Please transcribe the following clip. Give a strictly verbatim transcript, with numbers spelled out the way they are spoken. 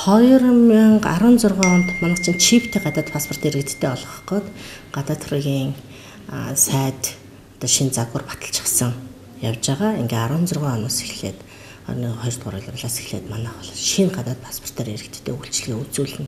хоёр мянга арван зургаан онд манай чинь чиптэй гадаад паспорт иргэдтэй болгох гээд гадаад хэргийн сайд одоо шин загвар баталчихсан явж байгаа. Ингээ арван зургаан оноос эхлээд хоёр дугаар айлгуулаас эхлээд манайх бол шинэ гадаад паспортоор иргэдтэй үйлчилгээ үзүүлнэ.